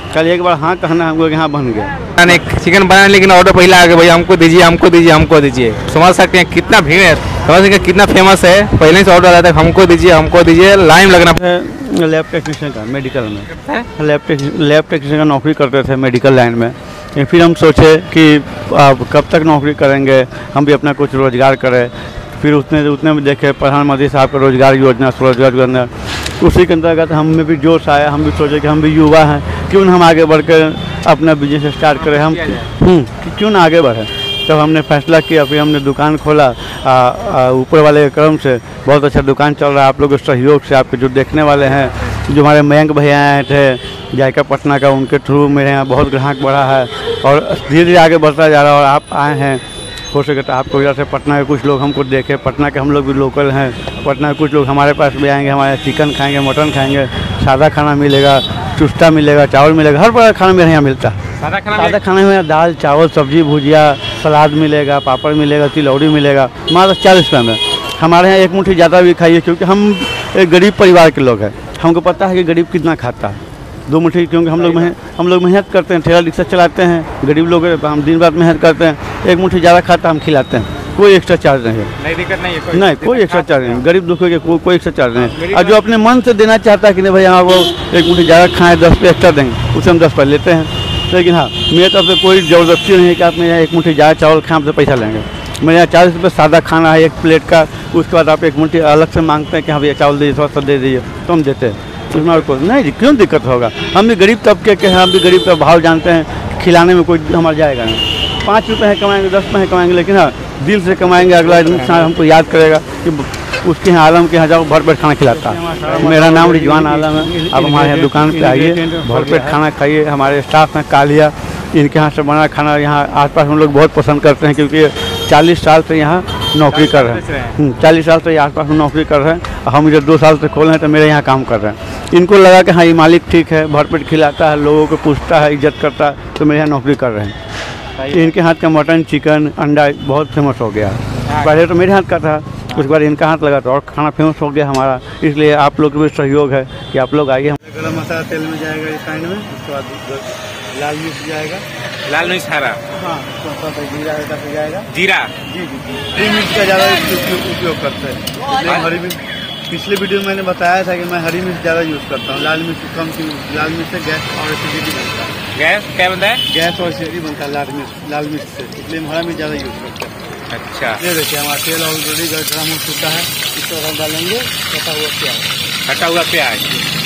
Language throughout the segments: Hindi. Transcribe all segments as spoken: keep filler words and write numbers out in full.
कल एक बार हाँ कहना हमको यहाँ बन गया। नहीं चिकन बनाने लेकिन ऑर्डर पहले आ गया, भैया हमको दीजिए हमको दीजिए हमको दीजिए। समझ सकते हैं कितना भीड़ है, समझ सकते हैं कितना फेमस है। पहले से ऑर्डर आता है हमको दीजिए हमको दीजिए, लाइन लगना। लैब टेक्नीशियन का मेडिकल में लैब टेक लैब टेक्नीशियन का नौकरी करते थे मेडिकल लाइन में। फिर हम सोचे कि अब कब तक नौकरी करेंगे, हम भी अपना कुछ रोज़गार करें। फिर उतने उतने में देखे प्रधानमंत्री साहब का रोजगार योजना स्वरोजगार योजना, उसी के अंतर्गत हम में भी जोश आया। हम भी सोचे कि हम भी युवा हैं, क्यों ना हम आगे बढ़ कर अपना बिजनेस स्टार्ट करें, हम क्यों ना आगे बढ़ें। तब हमने फैसला किया, फिर हमने दुकान खोला। ऊपर वाले के क्रम से बहुत अच्छा दुकान चल रहा है। आप लोगों के सहयोग से, आपके जो देखने वाले हैं, जो हमारे मयंक भैया आए थे जायका पटना का, उनके थ्रू मेरे यहाँ बहुत ग्राहक बढ़ा है और धीरे धीरे आगे बढ़ता जा रहा है। और आप आए हैं, हो सके तो आपको इधर से पटना के कुछ लोग हमको देखें। पटना के हम लोग भी लोकल हैं, पटना के कुछ लोग हमारे पास भी आएंगे, हमारे चिकन खाएंगे, मटन खाएंगे, सादा खाना मिलेगा, चुस्ता मिलेगा, चावल मिलेगा, हर प्रकार का खाना मेरे यहाँ मिलता है। सादा खाना सादा खाने में दाल चावल सब्जी भुजिया सलाद मिलेगा, पापड़ मिलेगा, तिलौड़ी मिलेगा, मात्र चालीस रुपये में। हमारे यहाँ एक मुट्ठी ज़्यादा भी खाइए, क्योंकि हम एक गरीब परिवार के लोग हैं। हमको पता है कि गरीब कितना खाता है। दो मुट्ठी, क्योंकि हम लोग मेहनत हम लोग मेहनत करते हैं, ठेला रिक्शा चलाते हैं, गरीब लोग हम दिन रात मेहनत करते हैं। एक मुट्ठी ज़्यादा खाता हम खिलाते हैं, कोई एक्स्ट्रा चार्ज नहीं है। नहीं दिक्कत नहीं है कोई, नहीं कोई एक्स्ट्रा चार्ज नहीं, गरीब दुखों के कोई कोई एक्स्ट्रा चार्ज नहीं। और जो अपने मन से देना चाहता है कि नहीं भैया वो एक मुट्ठी ज़्यादा खाएँ, दस रुपये एक्स्ट्रा देंगे, उससे हम दस रुपये लेते हैं। लेकिन हाँ, मेरे तरफ से कोई ज़बरदस्ती नहीं है कि आप मेरे यहाँ एक मुट्ठी ज़्यादा चावल खाएँ आपसे पैसा लेंगे। मेरे यहाँ चालीस रुपये सादा खाना है एक प्लेट का, उसके बाद आप एक मुट्ठी अलग से मांगते हैं कि हाँ भैया चावल दीजिए, थोड़ा सा दे दीजिए, तो हम देते हैं। उसमें और कोई नहीं, क्यों दिक्कत होगा। हम भी गरीब तबके के हैं, हम भी गरीब का भाव जानते हैं, खिलाने में कोई हमारा जाएगा नहीं। पाँच रुपये है कमाएंगे, दस रुपये है कमाएंगे, लेकिन हाँ दिल से कमाएंगे। अगला इंसान हमको याद करेगा कि उसके यहाँ आलम के यहाँ जाओ भर पेट खाना खिलाता है। मेरा नाम रिजवान आलम है। आप हमारे यहाँ दुकान पे आइए, भर पेट खाना खाइए। हमारे स्टाफ हैं कालिया, इनके यहाँ से बना खाना यहाँ आसपास हम लोग बहुत पसंद करते हैं, क्योंकि चालीस साल से यहाँ नौकरी कर रहे हैं। चालीस साल से आसपास में नौकरी कर रहे हैं। हम इधर दो साल से खोले हैं, तो मेरे यहाँ काम कर रहे हैं। इनको लगा कि हाँ ये मालिक ठीक है, भरपेट खिलाता है, लोगों को पूछता है, इज्जत करता है, तो मेरे यहाँ नौकरी कर रहे हैं। इनके हाथ का मटन चिकन अंडा बहुत फेमस हो गया है। पहले तो मेरे हाथ का था, उसके बाद इनका हाथ लगा तो और खाना फेमस हो गया हमारा। इसलिए आप लोग भी सहयोग है कि आप लोग आइए। गरम मसाला तेल में जाएगा इस साइड में, उसके बाद लाल मिर्च जाएगा, लाल मिर्च हरा, हाँ जीरा जाएगा, जीरा जी जी हरी मिर्च का ज़्यादा उपयोग करते हैं। हरी मिर्च पिछले वीडियो में मैंने बताया था कि मैं हरी मिर्च ज़्यादा यूज़ करता हूँ, लाल मिर्च कम की। लाल मिर्च से गैस और एसिडिटी बनता है। गैस क्या बनता है? गैस और एसिडिटी बनता है लाल मिर्च लाल मिर्च से, इसलिए हम हरा मिर्च ज़्यादा यूज़ करते हैं। अच्छा, ये देखिए हमारा तेल ऑलरेडी गर्म हो चुका है। इस तरह हम डालेंगे कटा हुआ प्याज। कटा हुआ प्याज।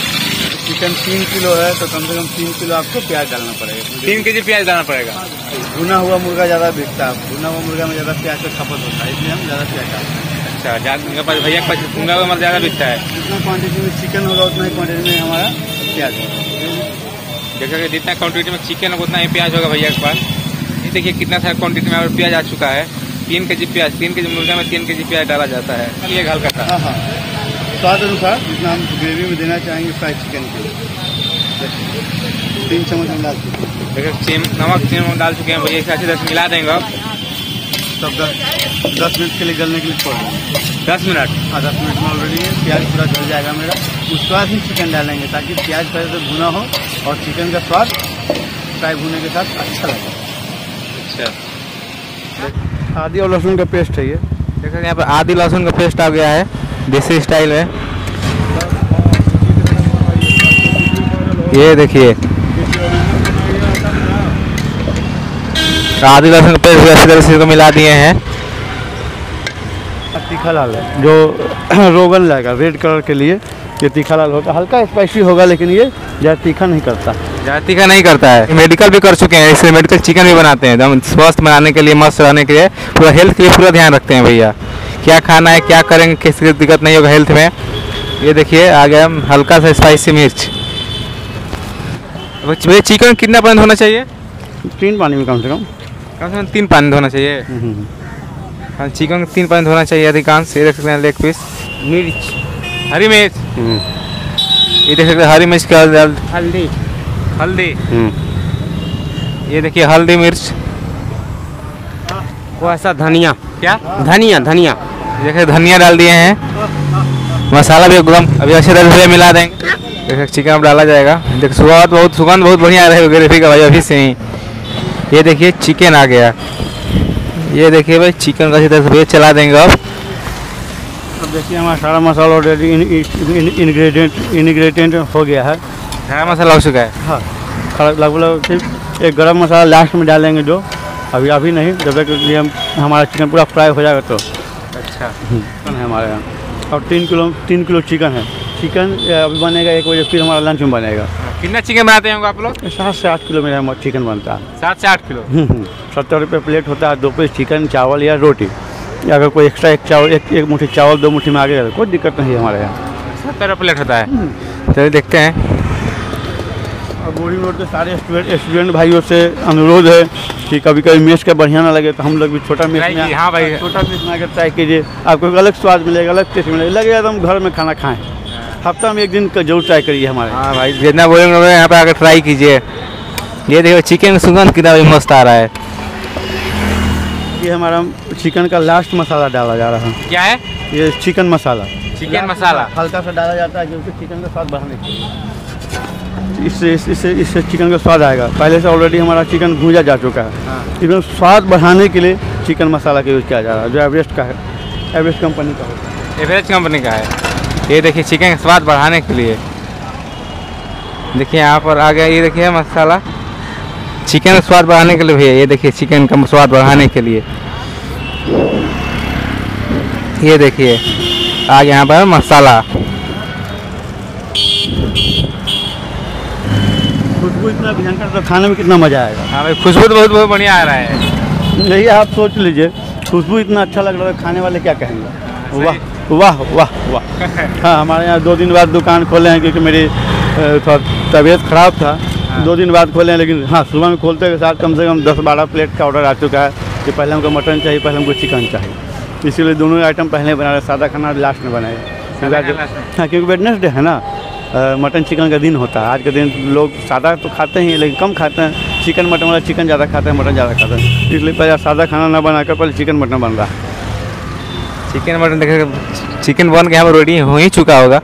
चिकन तीन किलो है तो कम से कम तीन किलो आपको प्याज डालना पड़ेगा। तीन के जी प्याज डालना पड़ेगा। भुना हुआ मुर्गा ज़्यादा बिकता है, भुना हुआ मुर्गा में ज़्यादा प्याज का खपत होता है, इसलिए हम ज़्यादा प्याज डालते हैं। अच्छा, भैया का भुना हुआ ज़्यादा बिकता है। जितना क्वान्टिटी में चिकन होगा उतना ही क्वान्टिटी में हमारा प्याज होगा। जैसे जितना क्वान्टिटी में चिकन होगा उतना ही प्याज होगा भैया के पास। ये देखिए कितना सारा क्वान्टिटी में प्याज आ चुका है। तीन के जी प्याज, तीन के जी मुर्गा में तीन के जी प्याज डाला जाता है। ये हल्का सा, हाँ हाँ स्वाद अनुसार जितना हम ग्रेवी में देना चाहेंगे फ्राइड चिकन के तीन चम्मच हम डाल चुके हैं। देखिए नमक चीनी डाल चुके हैं भैया, इसे अच्छी तरह से मिला देंगे। अब तब दस दस मिनट के लिए गलने के लिए छोड़ देंगे। दस मिनट हाँ दस मिनट में ऑलरेडी प्याज पूरा गल जाएगा मेरा। उसके बाद ही चिकन डालेंगे ताकि प्याज पहले से भुना हो और चिकन का स्वाद फ्राई भुने के साथ अच्छा लगे। अच्छा, आदि और लहसुन का पेस्ट है ये। देखो यहाँ पर आदि लहसुन का पेस्ट आ गया है देसी स्टाइल में। ये देखिए आदि लहसुन का पेस्ट अच्छी तरह से मिला दिए हैं। तीखा लाल है जो रोगन लगेगा रेड कलर के लिए, ये तीखा लाल होगा, हल्का स्पाइसी होगा, लेकिन ये ज़्यादा तीखा नहीं करता। ज़्यादा तीखा नहीं करता है। मेडिकल भी कर चुके हैं, इससे मेडिकल चिकन भी बनाते हैं। एकदम स्वस्थ बनाने के लिए, मस्त रहने के लिए, पूरा हेल्थ के लिए पूरा ध्यान रखते हैं भैया। क्या खाना है, क्या करेंगे, किसी दिक्कत नहीं होगा हेल्थ में। ये देखिए आ गया हल्का सा स्पाइसी मिर्च। भैया चिकन कितना पानी धोना चाहिए? तीन पानी में कम से कम कम से कम तीन पानी धोना चाहिए। हाँ, चिकन तीन पानी धोना चाहिए अधिकांश। ये देख सकते हैं लेग पीस, मिर्च, हरी मिर्च, ये देख सकते हैं हरी मिर्च का हल्दी हल्दी ये देखिए हल्दी मिर्च, वो ऐसा धनिया, क्या धनिया धनिया देखिए धनिया डाल दिए हैं। मसाला भी एकदम अभी अच्छे तरह से मिला देंगे। देखिए चिकन अब डाला जाएगा। देखिए स्वाद बहुत सुगंध बहुत बढ़िया आ रहा है ग्रेवी का भाई अभी से ही। ये देखिए चिकन आ गया। ये देखिए भाई चिकन का सीधा सफेद चला देंगे अब। अब देखिए हमारा सारा मसाला ऑलरेडी इंग्रेडिएंट इंग्रेडिएंट हो गया है। सारा मसाला हो चुका है। हाँ लगभग सिर्फ एक गरम मसाला लास्ट में डालेंगे जो अभी अभी नहीं, जब तक ये हम हमारा चिकन पूरा फ्राई हो जाएगा तो। अच्छा चिकन है हमारे यहाँ और तीन किलो तीन किलो चिकन है। चिकन अभी बनेगा एक बजे, फिर हमारा लंच में बनेगा। कितना चिकन बनाते होंगे आप लोग? सात से आठ किलो मेरा चिकन बनता है। सात से आठ किलो सत्तर रुपये प्लेट होता है। दो पीस चिकन, चावल या रोटी। अगर कोई एक्स्ट्रा एक चावल एक एक मुट्ठी चावल दो मुट्ठी में आ गया कोई दिक्कत नहीं है हमारे यहाँ। सत्तर रुपये प्लेट होता है। चलिए देखते हैं। और बोरिंग रोड के सारे स्टूडेंट स्टूडेंट भाइयों से अनुरोध है कि कभी कभी मेस का बढ़िया ना लगे तो हम लोग भी छोटा मेस में, हाँ भाई छोटा मेस में आकर ट्राई कीजिए। आपको एक अलग स्वाद मिलेगा, अलग टेस्ट मिलेगा, लगेगा तो हम घर में खाना खाएं। हफ्ता में एक दिन का जरूर ट्राई करिए हमारे। हाँ भाई जितना बोलेंगे यहाँ पे आकर ट्राई कीजिए। ये देखो चिकन सुगंध कितना भी मस्त आ रहा है। ये हमारा चिकन का लास्ट मसाला डाला जा रहा है। क्या है ये? चिकन मसाला। चिकन मसाला हल्का सा डाला जाता है क्योंकि चिकन का स्वाद बढ़ाने के लिए। इससे इससे इससे चिकन का स्वाद आएगा। पहले से ऑलरेडी हमारा चिकन भूजा जा चुका है। हाँ। इसमें स्वाद बढ़ाने के लिए चिकन मसाला का यूज़ किया जा रहा है जो एवरेस्ट का है, एवरेस्ट कंपनी का होता है। एवरेस्ट कंपनी का है। ये देखिए चिकन का स्वाद बढ़ाने के लिए। देखिए यहाँ पर आ गया। ये देखिए मसाला चिकन का स्वाद बढ़ाने के लिए भैया। ये देखिए चिकन का स्वाद बढ़ाने के लिए ये देखिए आ गया यहाँ पर मसाला। खुशबू इतना भयंकर तो खाने में कितना मज़ा आएगा। हाँ भाई खुशबू तो बहुत बहुत बढ़िया आ रहा है। यही आप सोच लीजिए, खुशबू इतना अच्छा लग रहा है, खाने वाले क्या कहेंगे? वाह वाह वाह वाह। हाँ हमारे यहाँ दो दिन बाद दुकान खोले हैं क्योंकि मेरी थोड़ा तबीयत ख़राब था। हाँ। दो दिन बाद खोले हैं, लेकिन हाँ सुबह में खोलते के साथ कम से कम दस बारह प्लेट का ऑर्डर आ चुका है कि पहले हमको मटन चाहिए, पहले हमको चिकन चाहिए। इसीलिए दोनों आइटम पहले बना रहे, सादा खाना लास्ट में बनाए। हाँ क्योंकि वेडनेसडे है ना, मटन चिकन का दिन होता है। आज के दिन लोग सादा तो खाते हैं लेकिन कम खाते हैं। चिकन मटन वाला चिकन ज़्यादा खाते हैं, मटन ज़्यादा खाते हैं। इसलिए पहले सादा खाना ना बनाकर पहले चिकन मटन बन रहा है। चिकन मटन देखिए चिकन बन के यहाँ पर रेडी हो ही चुका होगा।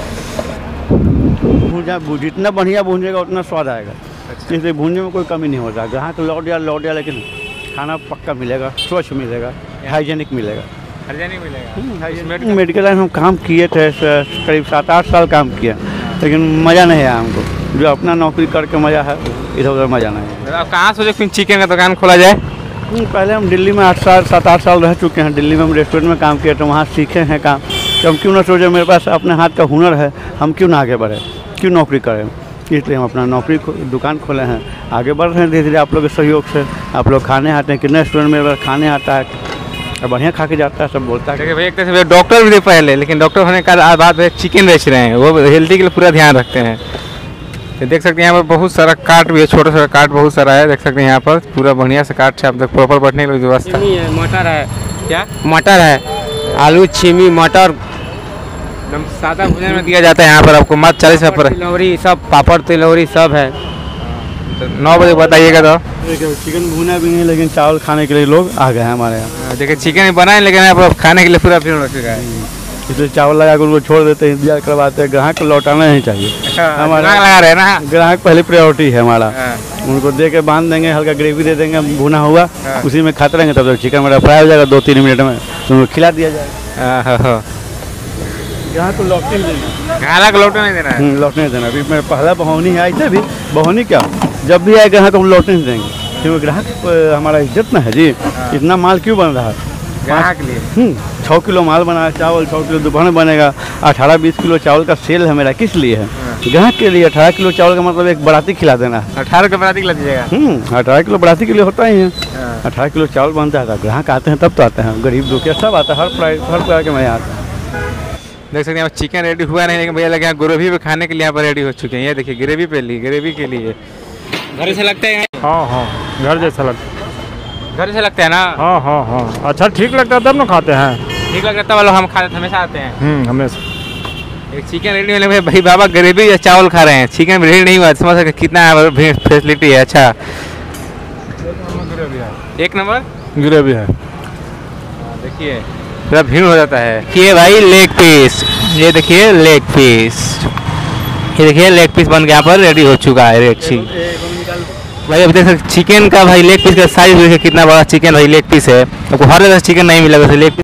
भूजा जितना बढ़िया भूंजेगा उतना स्वाद आएगा। अच्छा। इसलिए भूनने में कोई कमी नहीं होता। जहाँ तो लौट या लौट या, लेकिन खाना पक्का मिलेगा, स्वच्छ मिलेगा, हाइजेनिक मिलेगा। हाइजेनिक मिलेगा। मेडिकल लाइन हम काम किए थे, करीब सात आठ साल काम किया, लेकिन मज़ा नहीं आया हमको। जो अपना नौकरी करके मज़ा है, इधर उधर मज़ा नहीं है। आप कहाँ सोचे फिर चिकन का दुकान खोला जाए? पहले हम दिल्ली में आठ साल सात आठ साल रह चुके हैं। दिल्ली में हम रेस्टोरेंट में काम किए तो वहाँ सीखे हैं काम। तो हम क्यों ना सोचे, मेरे पास अपने हाथ का हुनर है, हम क्यों ना आगे बढ़े, क्यों नौकरी करें। इसलिए हम अपना नौकरी दुकान खोले हैं, आगे बढ़ रहे हैं धीरे धीरे आप लोग के सहयोग से। आप लोग खाने आते हैं, कितने रेस्टोरेंट में खाने आता है, बढ़िया खा के जाता है, सब बोलता है। देखिए भाई एक तरह से डॉक्टर भी थे पहले, लेकिन डॉक्टर होने का बाद चिकन बेच रहे हैं। वो हेल्दी के लिए पूरा ध्यान रखते हैं। तो देख सकते हैं यहाँ पर बहुत सारा काट भी है, छोटा छोटा काट बहुत सारा है। देख सकते हैं यहाँ पर पूरा बढ़िया से काट है। आप तक प्रॉपर बैठने की व्यवस्था है। मटर है, क्या मटर है, आलू छीमी मटर एकदम सादा भोजन में दिया जाता है। यहाँ पर आपको मात्र चालीस रुपये पर तिलौरी सब, पापड़ तिलौरी सब है। तो नौ बजे बताइएगा। तो चिकन भुना भी नहीं, लेकिन चावल खाने के लिए लोग आ गए हैं हमारे यहाँ। देखिए चिकन बनाए, लेकिन यहाँ पर खाने के लिए पूरा भीड़ हो चुका है। इसलिए चावल लगा कर उनको छोड़ देते हैं, इंतजार करवाते हैं। ग्राहक को लौटाना नहीं चाहिए। हमारा लगा रहे ना, ग्राहक पहली प्रायोरिटी है हमारा। उनको दे के बांध देंगे, हल्का ग्रेवी दे देंगे भुना हुआ, उसी में खाते रहेंगे। तब तक चिकन मेरा फ्राई हो जाएगा, दो तीन मिनट में तो उनको खिला दिया जाएगा। ग्राहक को लौटने नहीं देना, ग्राहक को लौटने नहीं देना, लौटने देना। अभी मेरा पहला बहौनी है, ऐसे भी बहौनी क्या, जब भी आए ग्राहक हम लौटने नहीं देंगे क्योंकि ग्राहक हमारा इज्जत ना है जी। इतना माल क्यों बन रहा है ग्राहक के लिए? छः किलो माल बना है, चावल छः किलो दोपहर में बनेगा। अठारह बीस किलो चावल का सेल है मेरा, किस लिए है? ग्राहक के लिए। अठारह किलो चावल का मतलब एक बराती खिला देना है। अठारह किलो बराती खिला दीजिएगा। अठारह किलो बराती के लिए होता ही है। अठारह किलो चावल बनता है, ग्राहक आते हैं तब तो आते हैं, गरीब दुखिया सब आता है, हर प्राइस हर प्रकार के मैं आता है। देख सकते हैं चिकन रेडी हुआ नहीं, लेकिन भैया लगे यहाँ ग्रेवी पे खाने के लिए यहाँ पर रेडी हो चुके हैं। ये देखिए ग्रेवी पे ली, ग्रेवी के लिए घर से लगता है। हाँ हाँ घर जैसा लगता है। घर से लगता है ना? हाँ हाँ हाँ अच्छा ठीक लगता है तब ना खाते हैं। ठीक लगता है वालों हम खाते हमेशा आते हैं। हम्म हमेशा। एक चिकन रेडी होने में भाई बाबा ग्रेवी या चावल खा रहे हैं, चिकन रेडी नहीं हुआ। समझ सकते कितना फैसिलिटी है। अच्छा एक नंबर ग्रेवी है। देखिए पूरा भीड़ हो जाता है। ये भाई लेग पीस, ये देखिए लेग पीस ये देखिए लेग पीस बन के यहाँ पर रेडी हो चुका है रेड चिली। भाई अब देख सकते चिकन का भाई लेग पीस का साइज देखिए कितना बड़ा चिकन भाई लेग पीस है। आपको हर जगह चिकन नहीं मिलेगा लेग